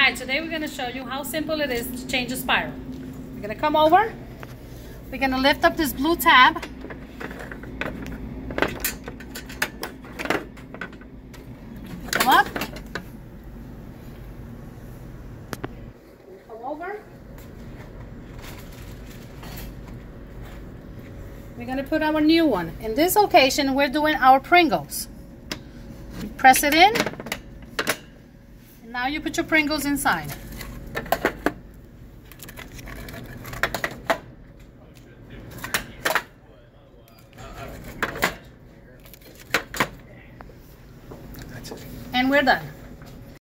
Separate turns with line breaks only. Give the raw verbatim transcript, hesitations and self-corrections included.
Alright, today we're going to show you how simple it is to change a spiral. We're going to come over. We're going to lift up this blue tab. Come up. Come over. We're going to put our new one. In this occasion, we're doing our Pringles. You press it in. And now you put your Pringles inside. And we're done.